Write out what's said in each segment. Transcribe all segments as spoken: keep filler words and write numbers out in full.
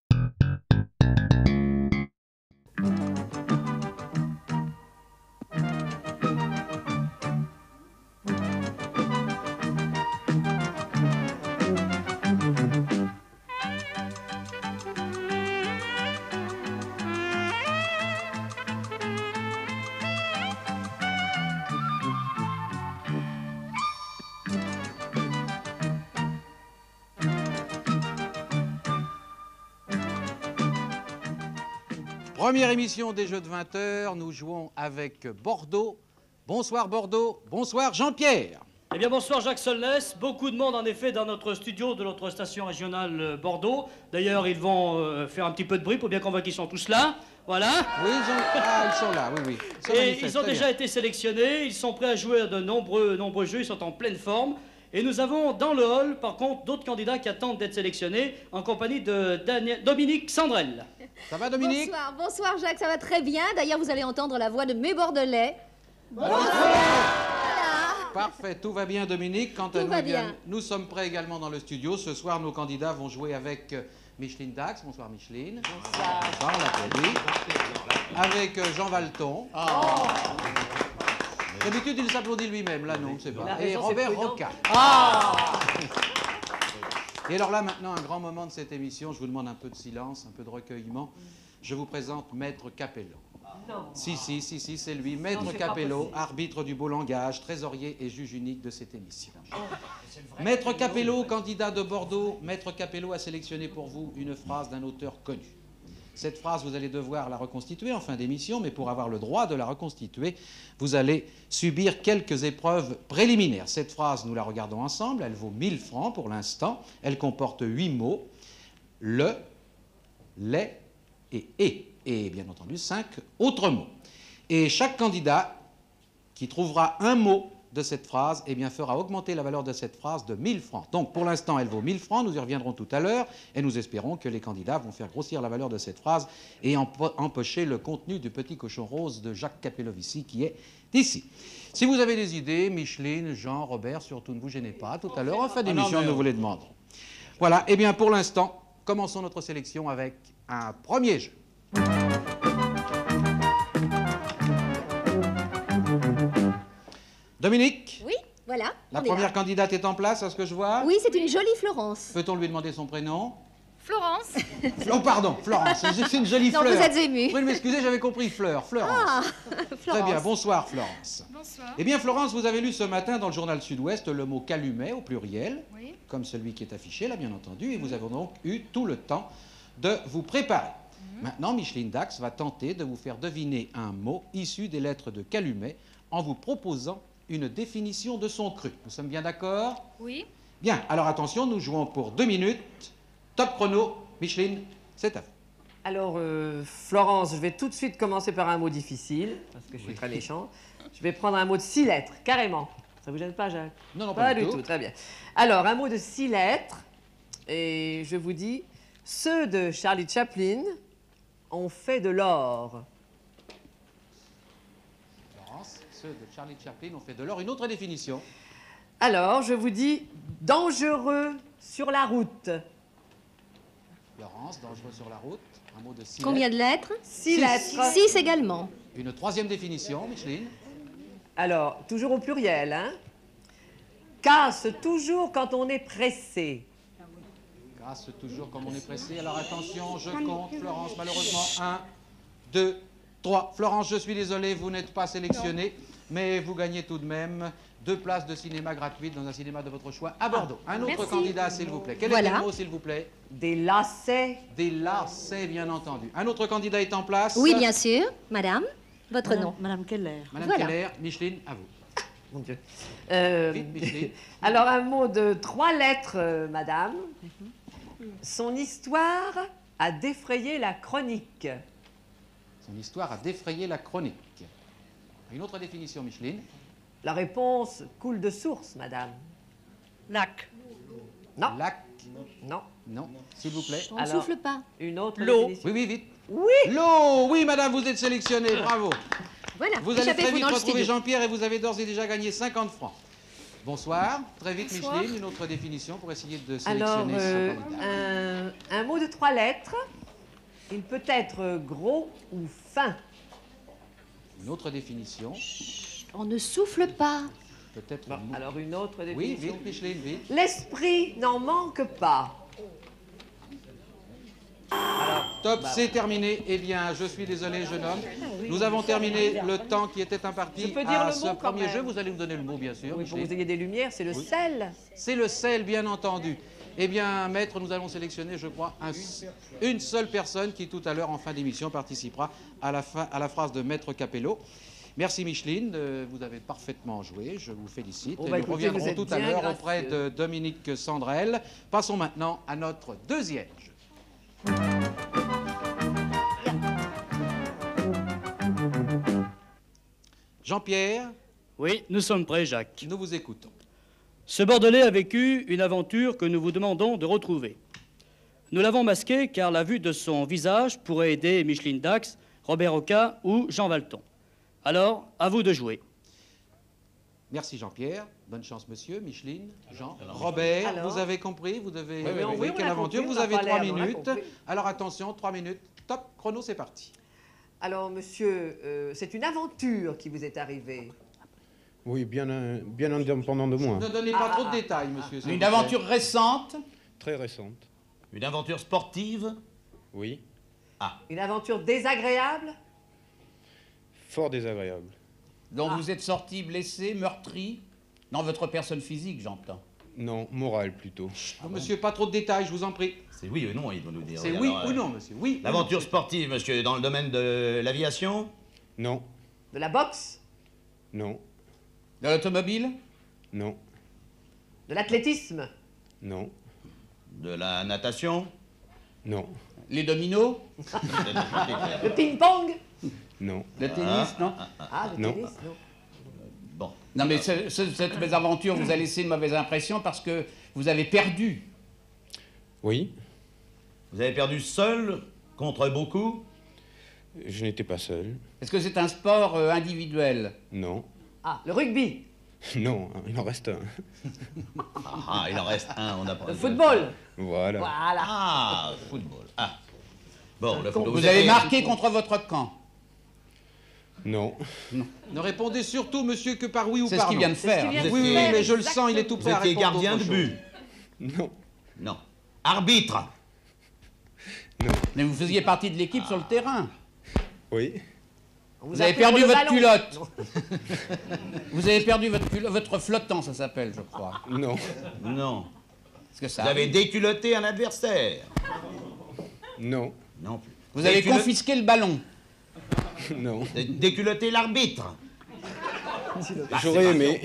Première émission des Jeux de vingt heures, nous jouons avec Bordeaux. Bonsoir Bordeaux, bonsoir Jean-Pierre. Eh bien bonsoir Jacques Solnès, beaucoup de monde en effet dans notre studio de notre station régionale euh, Bordeaux. D'ailleurs ils vont euh, faire un petit peu de bruit pour bien qu'on voit qu'ils sont tous là, voilà. Oui, ils, ont... ah, ils sont là, oui, oui. Ils Et ils ont déjà bien. été sélectionnés, ils sont prêts à jouer à de nombreux, nombreux jeux, ils sont en pleine forme. Et nous avons dans le hall, par contre, d'autres candidats qui attendent d'être sélectionnés en compagnie de Daniel... Dominique Sandrel. Ça va Dominique? Bonsoir, bonsoir Jacques, ça va très bien. D'ailleurs, vous allez entendre la voix de mes Bordelais. Bonsoir. Voilà. Parfait, tout va bien Dominique. Quant à tout nous, va eh bien, bien. Nous sommes prêts également dans le studio. Ce soir, nos candidats vont jouer avec Micheline Dax. Bonsoir Micheline. Bonsoir. Bonsoir, on l'applaudit. Avec Jean Valton. Oh. D'habitude, il s'applaudit lui-même. Là, non, c'est pas. Et Robert Roca. Ah. Et alors là, maintenant, un grand moment de cette émission, je vous demande un peu de silence, un peu de recueillement. Je vous présente Maître Capello. Non. Si, si, si, si, c'est lui. Maître non, Capello, arbitre du beau langage, trésorier et juge unique de cette émission. Oh, Maître Capello, candidat de Bordeaux, Maître Capello a sélectionné pour vous une phrase d'un auteur connu. Cette phrase, vous allez devoir la reconstituer en fin d'émission, mais pour avoir le droit de la reconstituer, vous allez subir quelques épreuves préliminaires. Cette phrase, nous la regardons ensemble, elle vaut mille francs pour l'instant. Elle comporte huit mots, le, les et et, et bien entendu cinq autres mots. Et chaque candidat qui trouvera un mot de cette phrase, eh bien, fera augmenter la valeur de cette phrase de mille francs. Donc, pour l'instant, elle vaut mille francs. Nous y reviendrons tout à l'heure et nous espérons que les candidats vont faire grossir la valeur de cette phrase et empo empocher le contenu du petit cochon rose de Jacques Capellovici qui est ici. Si vous avez des idées, Micheline, Jean, Robert, surtout ne vous gênez pas. Tout à l'heure, en fin d'émission, nous vous les demanderons. Voilà. Eh bien, pour l'instant, commençons notre sélection avec un premier jeu. Dominique? Oui, voilà. La première candidate est en place, à ce que je vois? Oui, c'est une jolie Florence. Peut-on lui demander son prénom? Florence. Oh, pardon, Florence. C'est une jolie non, fleur. Vous êtes émue. Oui, m'excusez, j'avais compris Fleur. Florence. Ah, Florence. Très bien, bonsoir Florence. Bonsoir. Eh bien, Florence, vous avez lu ce matin dans le journal Sud-Ouest le mot calumet au pluriel, oui. Comme celui qui est affiché là, bien entendu, et vous avez donc eu tout le temps de vous préparer. Mmh. Maintenant, Micheline Dax va tenter de vous faire deviner un mot issu des lettres de calumet en vous proposant une définition de son cru. Nous sommes bien d'accord? Oui. Bien, alors attention, nous jouons pour deux minutes. Top chrono. Micheline, c'est à vous. Alors, euh, Florence, je vais tout de suite commencer par un mot difficile, parce que je suis oui. très méchant. Je vais prendre un mot de six lettres, carrément. Ça vous gêne pas, Jacques? Non, non, pas, pas du tout. tout. Très bien. Alors, un mot de six lettres, et je vous dis, ceux de Charlie Chaplin ont fait de l'or. Ceux de Charlie Chaplin ont fait de l'or. Une autre définition. Alors, je vous dis dangereux sur la route. Laurence, dangereux sur la route. Un mot de six Combien lettres. de lettres? Six, six lettres. Six également. Une troisième définition, Micheline. Alors, toujours au pluriel, hein. Casse toujours quand on est pressé. Casse toujours quand on est pressé. Alors attention, je compte, Florence, malheureusement. Un, deux, trois. Florence, je suis désolé, vous n'êtes pas sélectionnée, mais vous gagnez tout de même deux places de cinéma gratuites dans un cinéma de votre choix à Bordeaux. Un autre Merci. candidat, s'il vous plaît. Quel voilà. est le mot, s'il vous plaît? Des lacets. Des lacets, bien entendu. Un autre candidat est en place? Oui, bien sûr. Madame, votre Madame, nom? Madame Keller. Madame voilà. Keller, Micheline, à vous. Mon Dieu. Euh, Vite, Micheline. Alors, un mot de trois lettres, euh, madame. Mm-hmm. Son histoire a défrayé la chronique. Son histoire a défrayé la chronique. Une autre définition, Micheline. La réponse coule de source, madame. Lac. Non. Lac. Non. Non, s'il vous plaît. On ne souffle pas. Une autre L'eau. définition. Oui, oui, vite. Oui. L'eau. Oui, madame, vous êtes sélectionnée. Bravo. Voilà. Vous allez très vite dans le retrouver studio. Jean-Pierre et vous avez d'ores et déjà gagné cinquante francs. Bonsoir. Très vite, Bonsoir. Micheline, une autre définition pour essayer de Alors, sélectionner euh, ce candidat. un, un mot de trois lettres. Il peut être gros ou fin. Une autre définition. On ne souffle pas. Peut-être. Bon, une- alors une autre Oui, définition. vite, Micheline, vite. L'esprit n'en manque pas. Top, Bah, c'est terminé. Eh bien, je suis désolé, jeune homme. Nous avons terminé le temps qui était imparti Je peux dire à le ce mot, quand premier même. jeu. Vous allez me donner le mot, bien sûr. Oui, pour que Micheline. vous ayez des lumières, c'est le sel. C'est le sel, bien entendu. Eh bien, maître, nous allons sélectionner, je crois, un- une seule personne qui, tout à l'heure, en fin d'émission, participera à la, fin, à la phrase de Maître Capello. Merci Micheline, euh, vous avez parfaitement joué, je vous félicite. Bon, Et bah, nous écoutez, vous reviendrons êtes tout à bien l'heure gracieux. auprès de Dominique Sandrel. Passons maintenant à notre deuxième jeu. Jean-Pierre, Oui, nous sommes prêts, Jacques. nous vous écoutons. Ce Bordelais a vécu une aventure que nous vous demandons de retrouver. Nous l'avons masqué car la vue de son visage pourrait aider Micheline Dax, Robert Oca ou Jean Valton. Alors, à vous de jouer. Merci Jean-Pierre. Bonne chance monsieur, Micheline, Jean, Robert. Alors vous avez compris, vous devez oui, deviner oui, on quelle a aventure. compris, Vous on a avez pas trois l'air, on a minutes. compris. Alors attention, trois minutes. Top, chrono, c'est parti. Alors, monsieur, euh, c'est une aventure qui vous est arrivée. Oui, bien, euh, bien indépendant de moi. Ne donnez pas Ah, trop ah, de détails, monsieur. s'il Une vous plaît. aventure récente, Très récente. une aventure sportive, Oui. Une aventure désagréable. Fort désagréable. dont Ah. vous êtes sorti blessé, meurtri. Non, votre personne physique, j'entends. Non, morale plutôt. Oh, monsieur, pas trop de détails, je vous en prie. C'est oui ou non, il doit nous dire. C'est Oui, oui alors, ou euh, non, monsieur. Oui. ou L'aventure non. sportive, monsieur, dans le domaine de l'aviation, Non, De la boxe. non, de l'automobile, non, De l'athlétisme. non, de la natation, non, les dominos, Le ping-pong. non. le tennis, non Ah, le Non. tennis, non. Bon. Non, mais ce- ce- cette mésaventure vous a laissé une mauvaise impression parce que vous avez perdu. Oui, Vous avez perdu seul contre beaucoup. je n'étais pas seul. Est-ce que c'est un sport euh, individuel? Non, Ah, le rugby. non, il en reste un. Ah, il en reste un, on apprend. Le football. Voilà. Voilà. Ah, football. Ah. Bon, le football. Vous Vous avez marqué contre votre camp. Non, Ne répondez surtout, monsieur, que par oui ou C'est ce par qu'il non. vient de C'est ce faire. qu'il vient Vous de Oui, oui, étiez- faire. mais je le sens, il est tout Vous prêt à étiez répondre gardien de autre but. chose. non, Non. Arbitre. non. Mais vous faisiez partie de l'équipe sur le terrain. Oui, On Vous a avez pris perdu pour le votre ballon. culotte. Vous avez perdu votre culotte, votre flottant, ça s'appelle, je crois. non, Non. Parce que ça. Vous avez déculotté un adversaire. non, Non plus. Vous avez Déculot- confisqué le ballon. non. Dé- Déculotté l'arbitre. J'aurais aimé.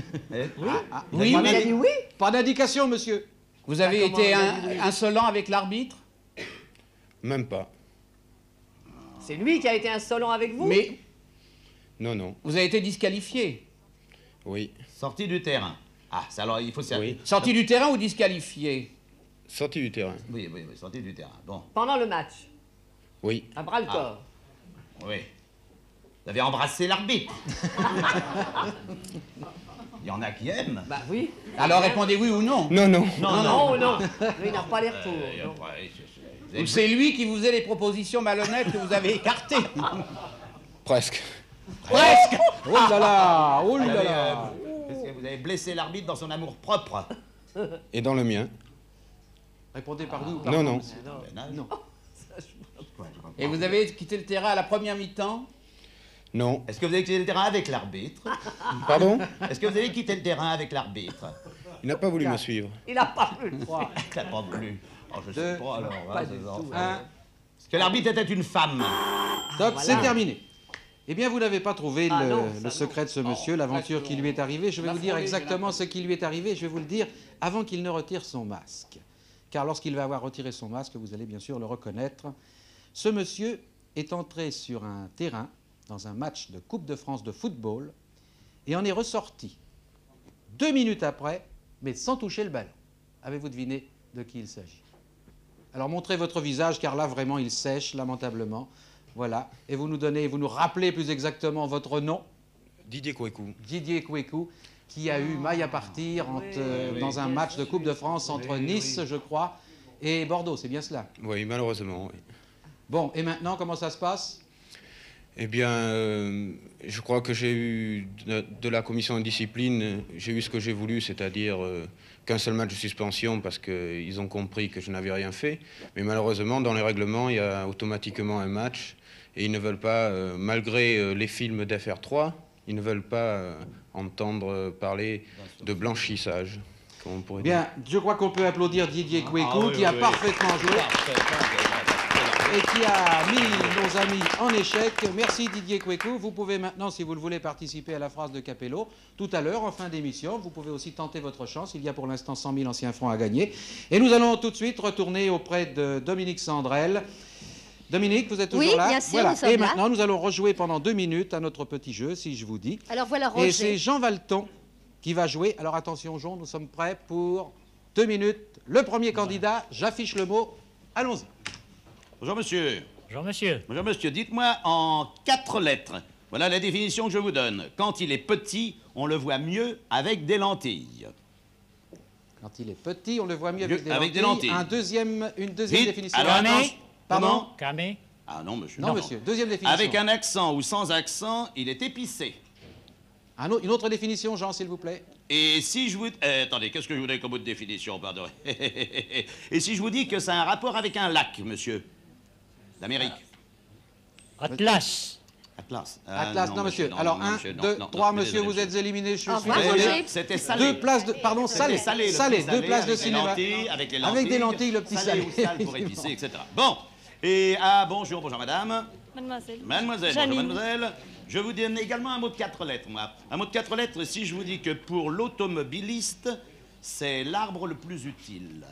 Oui, Il a mais dit oui. Pas d'indication, monsieur. vous avez Ah, comment été on a un- dit oui insolent avec l'arbitre. Même pas. C'est lui qui a été insolent avec vous. Mais Non, non. vous avez été disqualifié. Oui. Sorti du terrain. Ah, ça alors il faut ça. Oui. Sorti du terrain ou disqualifié? Sorti du terrain. Oui, oui, oui, sorti du terrain. Bon, Pendant le match. Oui. À bras le corps. oui. Vous avez embrassé l'arbitre. Il y en a qui aiment. Bah oui. Alors répondez oui ou non. Non, non. Non, Non, non. Lui, il n'a pas les retours. Euh, non. après, c'est- c'est- vous Ou avez- c'est lui qui vous faisait les propositions malhonnêtes que vous avez écartées. Presque. Presque. Oh là là, oh vous là avez, là. euh, parce que vous avez blessé l'arbitre dans son amour propre. Et dans le mien. Répondez par oui ou par Non, non. non. monsieur. Ben, Non. Quoi, je comprends. Et vous avez quitté le terrain à la première mi-temps. Non. Est-ce que vous avez quitté le terrain avec l'arbitre? Pardon? Est-ce que vous avez quitté le terrain avec l'arbitre? Il n'a pas voulu me suivre. Il n'a pas pu le croire. Il n'a pas voulu. Oh, je Deux. sais pas alors. Pas hein, du ces tout, enfants. Un. Est-ce que l'arbitre était une femme? Top, voilà. c'est terminé. Eh bien, vous n'avez pas trouvé Ah le, non, le ça secret de ce monsieur, l'aventure qui lui est arrivée. Je vais La vous dire frôler, exactement j'ai ce qui lui est arrivé. Je vais vous le dire avant qu'il ne retire son masque. Car lorsqu'il va avoir retiré son masque, vous allez bien sûr le reconnaître. Ce monsieur est entré sur un terrain dans un match de Coupe de France de football et en est ressorti deux minutes après, mais sans toucher le ballon. Avez-vous deviné de qui il s'agit? Alors montrez votre visage, car là vraiment il sèche lamentablement. Voilà. Et vous nous donnez, vous nous rappelez plus exactement votre nom, Didier Kouekou. Didier Kouekou. qui a eu maille à partir entre, oui, euh, oui, dans un oui. match de Coupe de France entre Oui, Nice, oui. je crois, et Bordeaux, c'est bien cela. Oui, malheureusement, oui. Bon, et maintenant, comment ça se passe? Eh bien, euh, je crois que j'ai eu, de, de la commission de discipline, j'ai eu ce que j'ai voulu, c'est-à-dire euh, qu'un seul match de suspension parce qu'ils ont compris que je n'avais rien fait. Mais malheureusement, dans les règlements, il y a automatiquement un match et ils ne veulent pas, euh, malgré euh, les films d'F R trois, ils ne veulent pas euh, entendre parler de blanchissage, comme on pourrait Bien, dire. je crois qu'on peut applaudir Didier Kouékou, Ah oui, qui a oui, oui. parfaitement joué Parfait, parfait, parfait. et qui a mis nos amis en échec. Merci Didier Kouékou. Vous pouvez maintenant, si vous le voulez, participer à la phrase de Capello. Tout à l'heure, en fin d'émission, vous pouvez aussi tenter votre chance. Il y a pour l'instant cent mille anciens francs à gagner. Et nous allons tout de suite retourner auprès de Dominique Sandrel. Dominique, vous êtes toujours Oui, là? bien sûr, Voilà. nous sommes Et là. maintenant, nous allons rejouer pendant deux minutes à notre petit jeu, si je vous dis. Alors voilà Et c'est Roger. Jean Valton qui va jouer. Alors attention, Jean, nous sommes prêts pour deux minutes. Le premier candidat, j'affiche le mot. Allons-y. Bonjour monsieur. Bonjour monsieur. Bonjour monsieur. Dites-moi en quatre lettres. Voilà la définition que je vous donne. Quand il est petit, on le voit mieux avec des lentilles. Quand il est petit, on le voit mieux avec Mieux des avec des lentilles. lentilles. Un deuxième, une deuxième Vite. définition. Alors, Camé. attention. Pardon? Comment Camé. Ah non monsieur. Non, monsieur. Deuxième définition. Avec un accent ou sans accent, il est épicé. Un autre- une autre définition, Jean, s'il vous plaît. Et si je vous... euh, attendez, qu'est-ce que je voudrais comme autre définition, pardon. Et si je vous dis que ça a un rapport avec un lac, monsieur d'Amérique. Atlas. Atlas. Ah, Atlas, non, monsieur. non, Alors, non, un, monsieur, non, deux, non, trois, non, monsieur, désolé, vous êtes éliminé. Je suis Au revoir, désolé. Roger. C'était salé. Deux places de. Pardon, salé. C'était salé, le Salé, petit deux salé, places de avec les cinéma. lentilles, avec les lentilles. Avec des lentilles, le petit salé. salé. ou sale pour épicer, et cetera. Bon. Et ah, bonjour, bonjour madame. Mademoiselle. Mademoiselle, Janine. bonjour mademoiselle. Je vous donne également un mot de quatre lettres, moi. Un mot de quatre lettres, si je vous dis que pour l'automobiliste, c'est l'arbre le plus utile.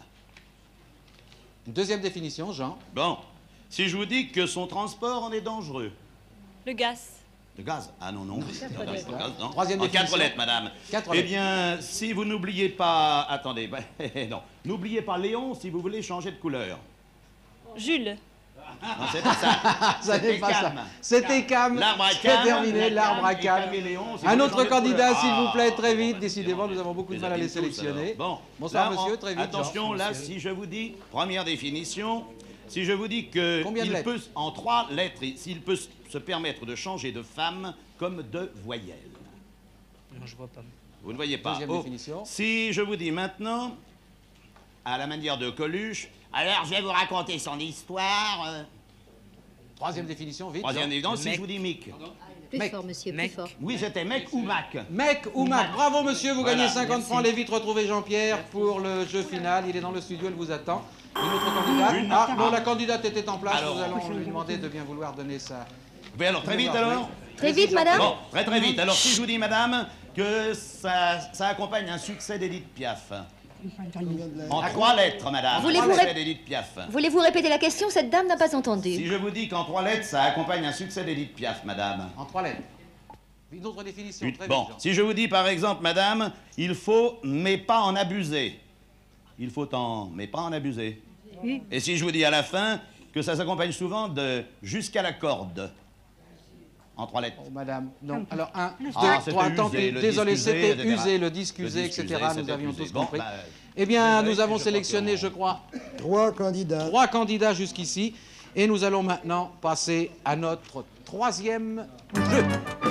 Une deuxième définition, Jean. Bon. Si je vous dis que son transport en est dangereux. Le gaz. De gaz? Ah non, non. Non, non, pas gaz, non. Troisième en quatre définition. lettres, madame. Quatre eh lettres. bien, si vous n'oubliez pas... Attendez, ben, non. N'oubliez pas Léon si vous voulez changer de couleur. Jules. Non, c'est pas ça. Ça n'est C'était pas ça. Cam. C'était Cam. L'arbre à C'est Cam. terminé, la l'arbre à Cam et Cam. Caméléon, si Un vous autre voulez changer de candidat, couleur. s'il vous plaît, très Ah, vite. Décidément, nous avons beaucoup de les mal à les appelle tous, sélectionner. alors. Bon. Bonsoir, Là, monsieur, en- très vite. Attention, Jean. là, si je vous dis, première définition, si je vous dis que Combien de il lettres peut, en trois lettres, s'il peut se permettre de changer de femme comme de voyelle. Non, je vois pas. Vous ne voyez pas. Deuxième Oh. définition. Si je vous dis maintenant, à la manière de Coluche, alors je vais vous raconter son histoire. euh, Troisième définition, vite. Troisième Jean. évidence, si Mec. je vous dis Mick. Plus Mec. fort, monsieur, Mec. plus fort. Oui, c'était Mec ou Mac. Mec ou Mac. Bravo, monsieur, vous Voilà, gagnez cinquante merci. francs. Allez vite retrouver Jean-Pierre pour le jeu final. Il est dans le studio, elle vous attend. Une autre candidate. Une- Ah, non, la candidate était en place. Alors. Nous allons lui demander de bien vouloir donner sa. Oui, alors très vite alors. Très vite, madame. Bon, très très vite. Alors si je vous dis, madame, que ça, ça accompagne un succès d'Edith Piaf. En trois lettres, madame. Voulez-vous Un succès rép- d'Edith Piaf. Voulez-vous répéter la question? Cette dame n'a pas Si entendu. je vous dis qu'en trois lettres, ça accompagne un succès d'Edith Piaf, madame. En trois lettres. Une autre définition. Une- Très Bon, vite, Jean. si je vous dis par exemple, madame, il faut, mais pas en abuser. Il faut en, mais pas en abuser. Et si je vous dis à la fin que ça s'accompagne souvent de jusqu'à la corde. En trois lettres. Oh, madame, non. Alors, un, deux, Ah, c'était trois, tant usé, pis. le Désolé, disque usé, c'était et cetera. usé, le disque Le usé, disque et cetera. usé, Nous c'était avions usé. tous Bon, compris. bah, Eh bien, désolé, nous avons je crois sélectionné, qu'on- je crois, Trois candidats. trois candidats jusqu'ici. Et nous allons maintenant passer à notre troisième jeu.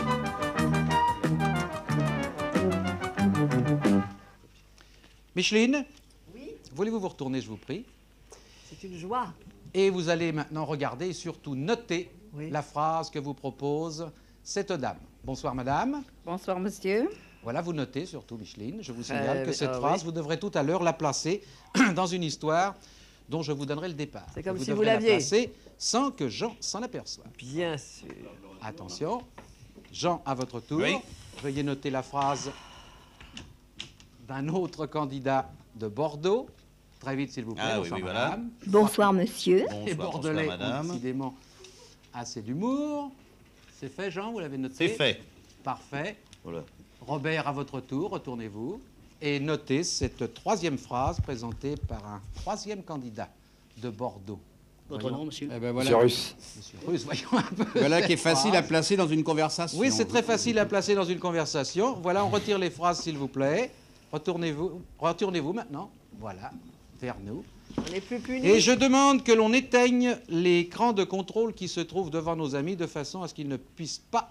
Micheline, voulez-vous vous retourner, je vous prie? C'est une joie. Et vous allez maintenant regarder et surtout noter Oui. la phrase que vous propose cette dame. Bonsoir, madame. Bonsoir, monsieur. Voilà, vous notez surtout, Micheline. Je vous signale Euh, que oui, cette ah, phrase, oui. vous devrez tout à l'heure la placer dans une histoire dont je vous donnerai le départ. C'est comme vous si vous devrez la l'aviez. placer sans que Jean s'en aperçoive. Bien sûr. Attention, Jean, à votre tour. Oui. Veuillez noter la phrase d'un autre candidat de Bordeaux. Très vite, s'il vous plaît. Ah oui, Bonsoir, oui, voilà. madame. Bonsoir, monsieur. Et Bonsoir, bonsoir, Bordelais ont madame. décidément assez d'humour. C'est fait, Jean, vous l'avez noté? C'est fait. Parfait. Voilà. Robert, à votre tour, retournez-vous et notez cette troisième phrase présentée par un troisième candidat de Bordeaux. Votre nom, monsieur? Eh ben voilà. Monsieur Russe. Monsieur Russe, voyons un peu. Voilà qui est cette facile phrase. à placer dans une conversation. Oui, c'est très facile à placer dans une conversation. Voilà, on retire les phrases, s'il vous plaît. Retournez-vous, retournez-vous maintenant. Voilà, vers nous. On n'est plus punis. Et je demande que l'on éteigne l'écran de contrôle qui se trouve devant nos amis de façon à ce qu'ils ne puissent pas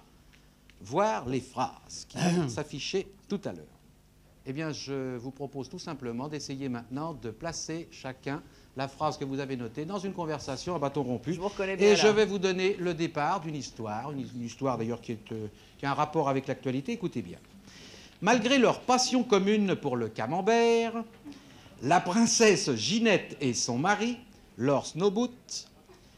voir les phrases qui vont s'afficher tout à l'heure. Eh bien, je vous propose tout simplement d'essayer maintenant de placer chacun la phrase que vous avez notée dans une conversation à bâton rompu. Je vous reconnais bien Et là. je vais vous donner le départ d'une histoire, une, une histoire d'ailleurs qui, est, euh, qui a un rapport avec l'actualité. Écoutez bien. Malgré leur passion commune pour le camembert, la princesse Ginette et son mari, Lord Snowboot,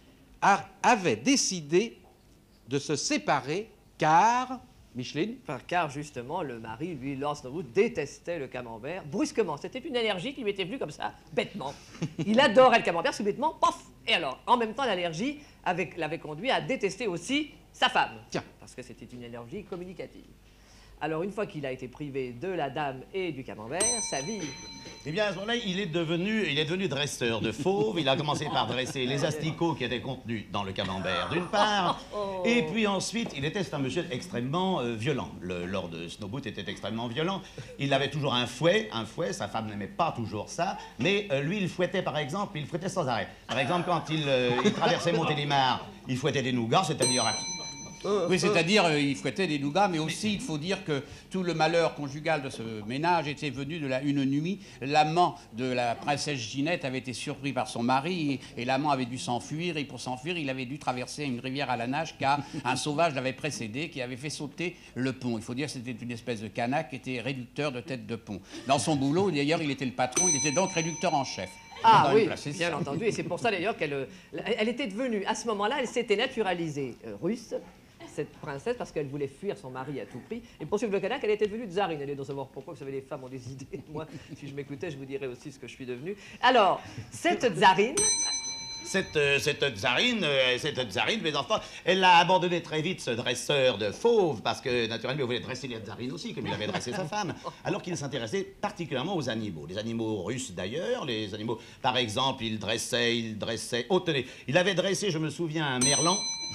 a- avaient décidé de se séparer car... Micheline? Enfin, car justement, le mari, lui, Lord Snowboot, détestait le camembert brusquement. C'était une allergie qui lui était venue comme ça, bêtement. Il adorait le camembert, subitement, pof! Et alors, en même temps, l'allergie avait- l'avait conduit à détester aussi sa femme. Tiens. Parce que c'était une allergie communicative. Alors, une fois qu'il a été privé de la dame et du camembert, sa vie... Eh bien, à ce moment-là, il est devenu, il est devenu dresseur de fauves. Il a commencé par dresser les asticots qui étaient contenus dans le camembert, d'une part. Et puis ensuite, il était, c'est un monsieur extrêmement euh, violent. Le Lord Snowboot était extrêmement violent. Il avait toujours un fouet, un fouet. Sa femme n'aimait pas toujours ça. Mais euh, lui, il fouettait, par exemple, il fouettait sans arrêt. Par exemple, quand il, euh, il traversait Montélimar, il fouettait des nougats, c'est-à-dire... Oui, c'est-à-dire, euh, il fouettait des nougats, mais aussi, il faut dire que tout le malheur conjugal de ce ménage était venu de la une nuit. L'amant de la princesse Ginette avait été surpris par son mari, et, et l'amant avait dû s'enfuir, et pour s'enfuir, il avait dû traverser une rivière à la nage, car un sauvage l'avait précédé, qui avait fait sauter le pont. Il faut dire que c'était une espèce de canaque qui était réducteur de tête de pont. Dans son boulot, d'ailleurs, il était le patron, il était donc réducteur en chef. Ah Dans oui, une place, bien ça. entendu. Et c'est pour ça, d'ailleurs, qu'elle euh, elle était devenue, à ce moment-là, elle s'était naturalisée euh, russe, cette princesse, parce qu'elle voulait fuir son mari à tout prix. Et pour suivre le Kanak, elle était devenue tsarine. Elle est de savoir pourquoi. Vous savez, les femmes ont des idées. Moi, si je m'écoutais, je vous dirais aussi ce que je suis devenue. Alors, cette tsarine... Cette, euh, cette tsarine, euh, cette tsarine, mes enfants, elle a abandonné très vite ce dresseur de fauves, parce que, naturellement, il voulait dresser les tsarines aussi, comme il avait dressé sa femme, alors qu'il s'intéressait particulièrement aux animaux. Les animaux russes, d'ailleurs, les animaux... Par exemple, il dressait, il dressait... Oh, tenez, il avait dressé, je me souviens, un merlan.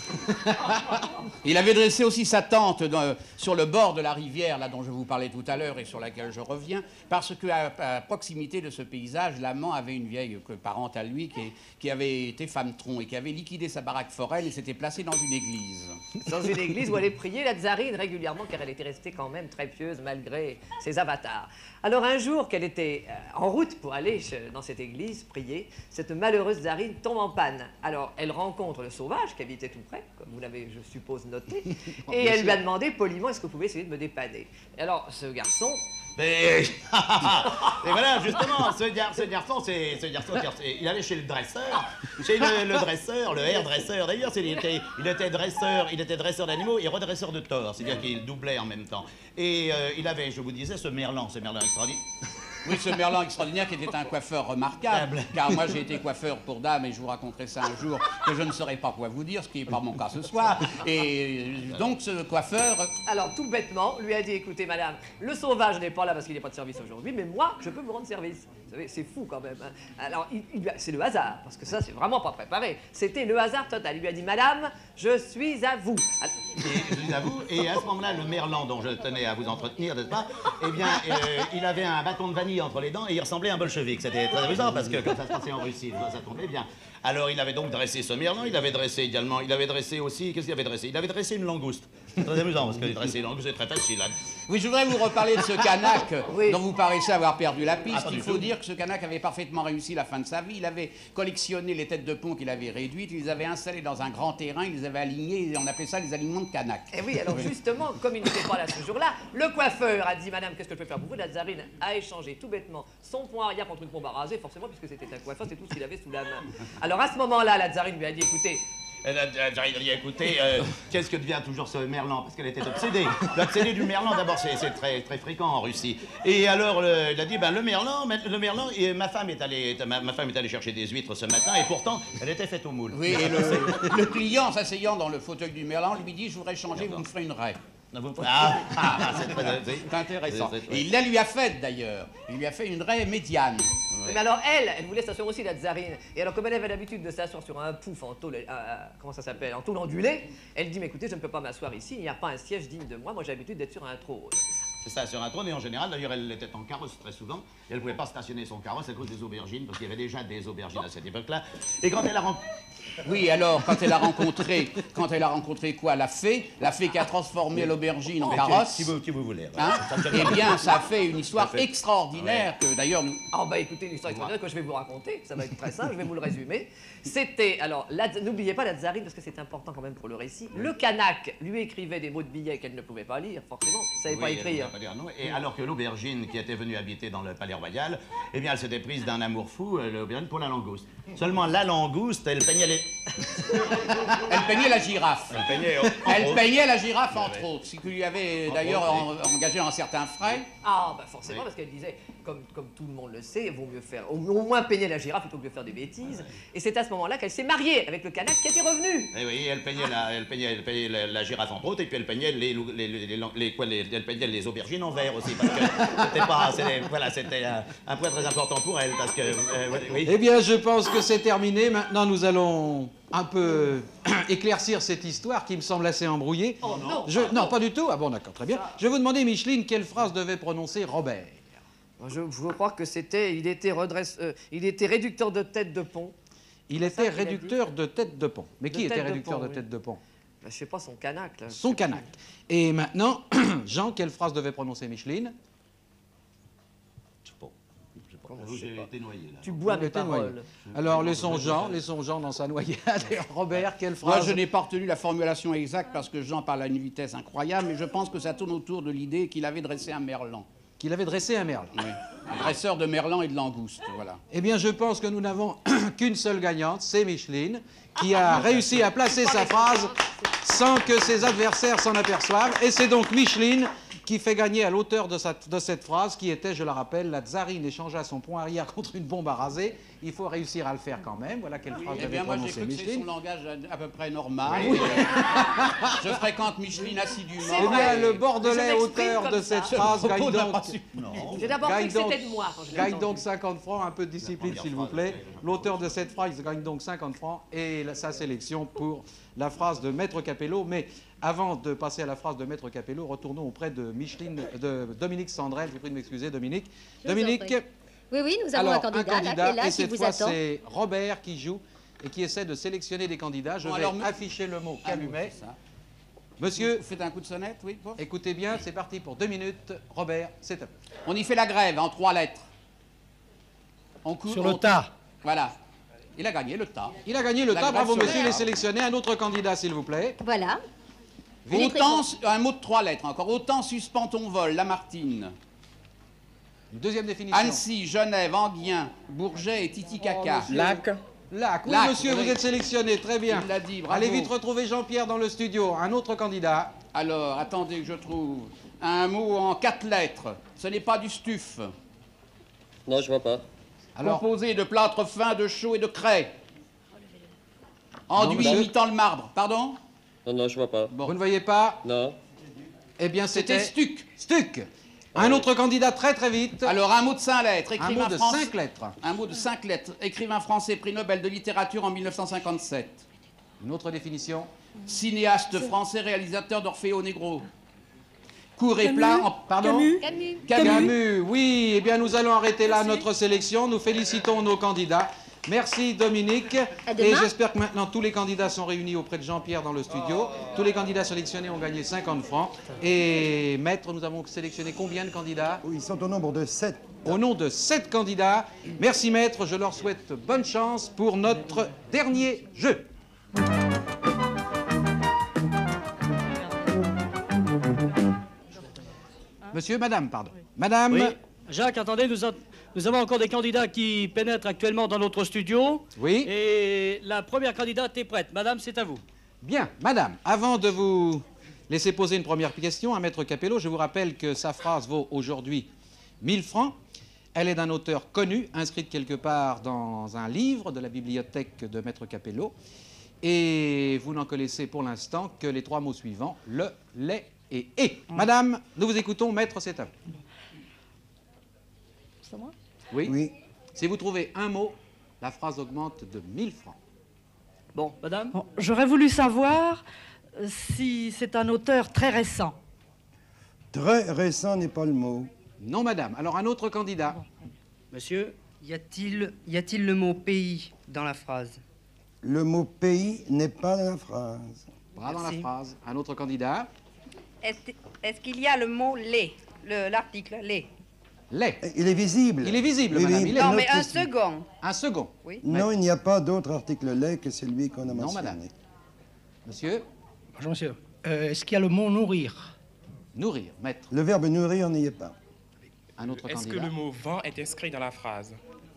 Il avait dressé aussi sa tente dans- sur le bord de la rivière, là dont je vous parlais tout à l'heure et sur laquelle je reviens, parce qu'à à proximité de ce paysage, l'amant avait une vieille que- parente à lui qui, qui avait été femme-tronc et qui avait liquidé sa baraque foraine et s'était placée dans une église. Dans une église où elle est priée, la tsarine, régulièrement, car elle était restée quand même très pieuse malgré ses avatars. Alors un jour qu'elle était euh, en route pour aller che- dans cette église prier, cette malheureuse tsarine tombe en panne. Alors elle rencontre le sauvage qui habitait tout près, comme vous l'avez, je suppose, noté, et elle lui a demandé poliment, est-ce que vous pouvez essayer de me dépanner? Et alors ce garçon... Mais... Et voilà, justement, ce, gar- ce garçon, c'est, ce garçon, c'est- il allait chez le dresseur, chez le, le dresseur, le hairdresseur. D'ailleurs, c'est- il était, il était dresseur, il était dresseur d'animaux et redresseur de tors, c'est-à-dire qu'il doublait en même temps. Et euh, il avait, je vous disais, ce merlan, ce merlan extraordinaire. Oui, ce merlan extraordinaire qui était un coiffeur remarquable, car moi j'ai été coiffeur pour dames et je vous raconterai ça un jour que je ne saurais pas quoi vous dire, ce qui n'est pas mon cas ce soir. Et donc ce coiffeur... Alors, tout bêtement, lui a dit, écoutez, madame, le sauvage n'est pas là parce qu'il n'est pas de service aujourd'hui, mais moi, je peux vous rendre service. Vous savez, c'est fou quand même. Hein. Alors, il- il lui a- c'est le hasard, parce que ça, c'est vraiment pas préparé. C'était le hasard total. Il lui a dit, madame, je suis à vous. Alors, Et je vous avoue, et à ce moment-là, le merlan dont je tenais à vous entretenir, n'est-ce pas? Eh bien, euh, il avait un bâton de vanille entre les dents et il ressemblait à un bolchevique. C'était très amusant parce que comme ça se passait en Russie, ça, ça tombait bien. Alors, il avait donc dressé ce merlan, il avait dressé également, il avait dressé aussi, qu'est-ce qu'il avait dressé? Il avait dressé une langouste. C'est très amusant parce que dresser une langouste, c'est très facile. Hein. Oui, je voudrais vous reparler de ce Kanak Oui. dont vous paraissez avoir perdu la piste. Ah, pas du Il faut tout. dire que ce Kanak avait parfaitement réussi la fin de sa vie. Il avait collectionné les têtes de pont qu'il avait réduites, il les avait installées dans un grand terrain, il les avait alignées, et on appelait ça les alignements de Kanak. et oui, alors justement, comme il n'était pas là ce jour-là, le coiffeur a dit, madame, qu'est-ce que je peux faire pour vous? La tsarine a échangé tout bêtement son poing arrière contre une pompe à raser, forcément, puisque c'était un coiffeur, c'est tout ce qu'il avait sous la main. Alors à ce moment-là, la tsarine lui a dit, écoutez, Elle a, elle a dit, écoutez, euh, qu'est-ce que devient toujours ce merlan? Parce qu'elle était obsédée. L'obsédée du merlan, d'abord, c'est c'est très, très fréquent en Russie. Et alors, le- il a dit, ben, le merlan, mais- le merlan, et ma femme est allée, ma, ma femme est allée chercher des huîtres ce matin, et pourtant, elle était faite au moule. Oui, et le, le client, s'asseyant dans le fauteuil du Merlan, lui dit, je voudrais changer, vous me ferez une raie. Ah, ah, c'est très... c'est- C'est intéressant. c'est- c'est- Et il la lui a faite d'ailleurs. Il lui a fait une raie médiane. Mais alors, elle, elle voulait s'asseoir aussi, la tsarine. Et alors, comme elle avait l'habitude de s'asseoir sur un pouf en tôle, euh, euh, comment ça s'appelle, en tôle ondulée, elle dit, mais écoutez, je ne peux pas m'asseoir ici, il n'y a pas un siège digne de moi, moi j'ai l'habitude d'être sur un trône. C'est ça, sur un trône, et en général, d'ailleurs, elle était en carrosse très souvent, et elle ne pouvait pas stationner son carrosse à cause des aubergines, parce qu'il y avait déjà des aubergines à cette époque-là. Et quand elle a rencontré... Oui, alors, quand elle a rencontré, quand elle a rencontré quoi, la fée, la fée qui a transformé l'aubergine en Mais carrosse, qui vous, qui vous voulez, hein, eh bien, ça fait une histoire Ça fait- extraordinaire que, d'ailleurs, nous... Ah bah écoutez, une histoire extraordinaire que je vais vous raconter, ça va être très simple, je vais vous le résumer. C'était, alors, la- n'oubliez pas la tsarine, parce que c'est important quand même pour le récit, le Kanak lui écrivait des mots de billets qu'elle ne pouvait pas lire, forcément, elle savait Oui, pas elle écrire. ne pouvait pas dire non. Et alors que l'aubergine, qui était venue habiter dans le palais royal, eh bien, elle s'était prise d'un amour fou, euh, l'aubergine, pour la langouste. Seulement, la langouste, elle peignait les... Elle peignait la girafe. Elle peignait... Elle peignait la girafe, entre autres, ce qui lui avait d'ailleurs en- engagé un certain frais. Ah bah forcément, parce qu'elle disait, comme, comme tout le monde le sait, il vaut mieux faire, au, au moins peigner la girafe plutôt que de faire des bêtises. Et c'est à ce moment-là qu'elle s'est mariée avec le Kanak qui était revenu. Eh oui, elle peignait, la, elle peignait, elle peignait la, la girafe entre autres, et puis elle peignait les, les, les, les, les- quoi, les- elle peignait les aubergines en verre aussi, parce que c'était pas, c'était, voilà, c'était un, un point très important pour elle, parce que, euh, oui. Eh bien, je pense que c'est terminé. Maintenant, nous allons un peu éclaircir cette histoire qui me semble assez embrouillée. Oh non, Je, non, pas du tout. Ah bon, d'accord, très bien. Je vais vous demander, Micheline, quelle phrase devait prononcer Robert? Je, je crois que c'était, il était redresse, euh, il était réducteur de tête de pont. Il C'est était ça qu'il a réducteur de tête de pont. Mais De qui était tête de réducteur pont, de oui. tête de pont? Bah, je sais pas, son Kanak là. Son Kanak. Et maintenant, Jean, quelle phrase devait prononcer Micheline? Je sais pas. Je sais pas. Comment J'avoue, je sais j'ai pas. été noyé, là. Tu bois Il mes était noyé. paroles. Alors, laissons Jean, laissons Jean dans sa noyade. Et Robert, quelle Moi, phrase? je n'ai pas retenu la formulation exacte parce que Jean parle à une vitesse incroyable, mais je pense que ça tourne autour de l'idée qu'il avait dressé un merlan. Qu'il avait dressé un merle. Oui. Un dresseur de merlan et de langouste, voilà. Eh bien, je pense que nous n'avons qu'une seule gagnante, c'est Micheline, qui a réussi à placer sa phrase sans que ses adversaires s'en aperçoivent. Et c'est donc Micheline qui fait gagner à l'auteur de, sa- de cette phrase, qui était, je la rappelle, la tsarine échangea son poing arrière contre une bombe à raser. Il faut réussir à le faire quand même. Voilà quelle phrase Eh devait bien, moi, j'ai prononcer cru que c'est son Micheline. langage à, à peu près normal. Euh, je fréquente Micheline assidûment. C'est Eh bien, vrai. le Je Bordelais, m'exprime auteur comme de ça. cette phrase, gagne Propos n'a pas donc... su. J'ai d'abord cru Gagne que donc, c'était de moi quand je l'ai gagne entendu. donc cinquante francs, un peu de discipline s'il vous plaît. L'auteur de cette phrase gagne donc cinquante francs et la- sa sélection pour la phrase de Maître Capello. Mais avant de passer à la phrase de Maître Capello, retournons auprès de Micheline, de Dominique Sandrel. Je vous prie de m'excuser, Dominique. Je vous en Dominique, prie. Oui, oui, nous avons alors un candidat, là, qui est là, et qui cette vous fois attend. c'est Robert qui joue et qui essaie de sélectionner des candidats. Je Bon, vais alors, me- afficher le mot Ah, calumet. c'est ça. Monsieur, Vous faites un coup de sonnette, oui bon. écoutez bien, c'est parti pour deux minutes. Robert, c'est à vous. On y fait la grève en trois lettres. On cou- Sur on- le tas. Voilà. Il a gagné le tas. Il a gagné le La tas, grève bravo sur monsieur, l'air. il est sélectionné. Un autre candidat, s'il vous plaît. Voilà. Il est très Autant, fort. un mot de trois lettres encore. Autant suspend ton vol, Lamartine. Une deuxième définition. Annecy, Genève, Anguien, Bourget et Titicaca. Oh, monsieur. Lac. Lac. Oui, Lac, monsieur, oui. vous êtes sélectionné, très bien. Il l'a dit, bravo. Allez vite retrouver Jean-Pierre dans le studio. Un autre candidat. Alors, attendez que je trouve. Un mot en quatre lettres. Ce n'est pas du stuf. Non, je vois pas. Alors, Composé de plâtre fin, de chaux et de craie. Enduit monsieur. imitant le marbre. Pardon? Non, non, je vois pas. vous ne voyez pas? Non. Eh bien, C'était c'était... stuc. Stuc. Un autre candidat très très vite. Alors, un mot de cinq lettres. Un Écrivain mot de français- cinq lettres. Un mot de cinq lettres. Écrivain français, prix Nobel de littérature en mille neuf cent cinquante-sept. Une autre définition. Cinéaste français, réalisateur d'Orfeo Negro. Court et plat en... Pardon? Camus. Camus. Oui, eh bien, nous allons arrêter là notre sélection. Nous félicitons nos candidats. Merci Dominique. À demain. Et j'espère que maintenant tous les candidats sont réunis auprès de Jean-Pierre dans le studio. Tous les candidats sélectionnés ont gagné cinquante francs. Et maître, nous avons sélectionné combien de candidats? Oui, ils sont au nombre de sept. Au nom de sept candidats. Merci maître, je leur souhaite bonne chance pour notre dernier jeu. Monsieur, madame, pardon. Madame, Oui. Jacques, attendez, nous, a- nous avons encore des candidats qui pénètrent actuellement dans notre studio. oui. Et la première candidate est prête. Madame, c'est à vous. Bien, madame, avant de vous laisser poser une première question à Maître Capello, je vous rappelle que sa phrase vaut aujourd'hui mille francs. Elle est d'un auteur connu, inscrite quelque part dans un livre de la bibliothèque de Maître Capello. Et vous n'en connaissez pour l'instant que les trois mots suivants, le, les et et. Madame, nous vous écoutons, Maître, c'est à vous. C'est moi? Oui. Oui. Si vous trouvez un mot, la phrase augmente de mille francs. Bon, madame Bon, j'aurais voulu savoir euh, si c'est un auteur très récent. Très récent n'est pas le mot. Non, madame. Alors, un autre candidat. Monsieur Y a-t-il y a-t-il le mot pays dans la phrase? Le mot pays n'est pas dans la phrase. Pas dans la Merci. phrase. Un autre candidat. Est-ce est-ce qu'il y a le mot les, le- l'article les? Les. Il est visible. Il est visible, Oui, madame. oui. Il est Non, mais un Notre- second. un second. Oui. Non, il n'y a pas d'autre article lait que celui qu'on a Non, mentionné. madame. Monsieur, Bonjour, monsieur. Euh, Est-ce qu'il y a le mot nourrir? nourrir, maître. Le verbe nourrir n'y est pas. Un autre Est-ce que candidat. le mot vent est inscrit dans la phrase?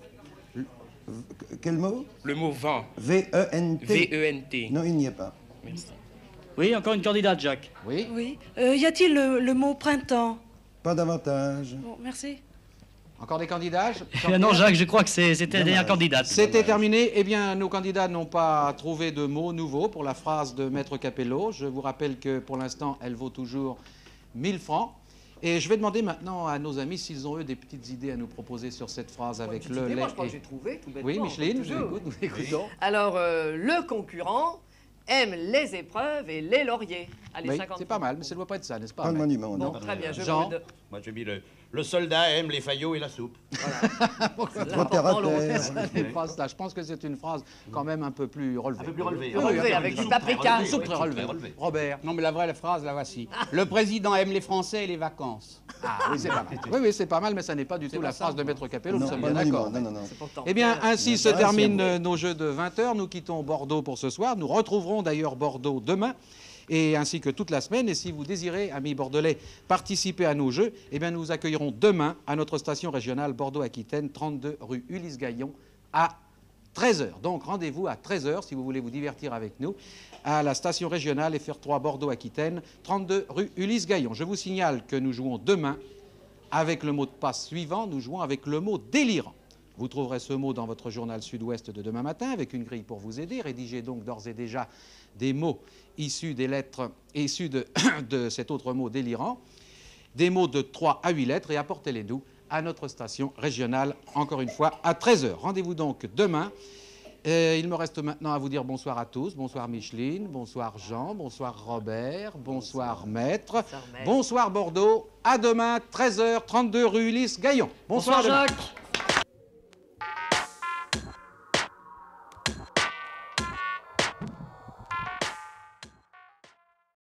Quel mot? Le mot vent. V E N T. V E N T. Non, il n'y est pas. Merci. Oui, encore une candidate, Jacques. Oui. Oui. Euh, y a-t-il le, le mot printemps? Pas davantage. Bon, merci. Encore des candidats? Eh non, Jacques, je crois que c'est- c'était la dernière candidate. C'était terminé. Eh bien, nos candidats n'ont pas trouvé de mots nouveaux pour la phrase de Maître Capello. Je vous rappelle que pour l'instant, elle vaut toujours mille francs. Et je vais demander maintenant à nos amis s'ils ont eux des petites idées à nous proposer sur cette phrase avec Petite le idée, lait. moi, je crois et- que j'ai trouvé, tout bêtement, Oui, Micheline, comme je vous toujours. écoute, nous écoutons. Alors, euh, le concurrent aime les épreuves et les lauriers. Allez, Oui, cinquante c'est pas mal, mais ça ne doit pas être ça, n'est-ce pas? Pas le maître monument, Bon, non. très bien, je Jean. vous le- Moi, j'ai mis le, le soldat aime les faillots et la soupe. Trop terre L'important, à l'autre. terre. Ça n'est pas cela. Je pense que c'est une phrase quand même un peu plus relevée. Un peu plus relevée. Plus relevée, avec du paprika. Une soupe très relevée. Robert. Non, mais la vraie phrase, la voici. Le président aime les Français et les vacances. Ah oui, c'est pas mal. Oui, oui, c'est pas mal, mais ça n'est pas du tout pas la ça. phrase de Maître Capello, Non, nous sommes pas bien le monument. d'accord. Non, non, non. C'est pourtant Eh bien, bien. ainsi se Ah, c'est terminent vrai. euh, nos jeux de vingt heures. Nous quittons Bordeaux pour ce soir. Nous retrouverons d'ailleurs Bordeaux demain, et ainsi que toute la semaine. Et si vous désirez, amis bordelais, participer à nos jeux, eh bien, nous vous accueillerons demain à notre station régionale Bordeaux-Aquitaine, trente-deux rue Ulysse Gaillon, à treize heures. Donc, rendez-vous à treize heures si vous voulez vous divertir avec nous à la station régionale F R trois Bordeaux-Aquitaine, trente-deux rue Ulysse Gaillon. Je vous signale que nous jouons demain avec le mot de passe suivant. Nous jouons avec le mot délirant. Vous trouverez ce mot dans votre journal Sud-Ouest de demain matin avec une grille pour vous aider. Rédigez donc d'ores et déjà des mots issus des lettres, issus de, de cet autre mot délirant, des mots de trois à huit lettres et apportez-les nous à notre station régionale, encore une fois, à treize heures. Rendez-vous donc demain. Euh, il me reste maintenant à vous dire bonsoir à tous. Bonsoir Micheline, bonsoir Jean, bonsoir Robert, bonsoir Maître, Bonsoir, Maître. bonsoir Bordeaux. À demain, treize heures, trente-deux rue Ulysse Gaillon. Bonsoir, Bonsoir, demain. Jacques.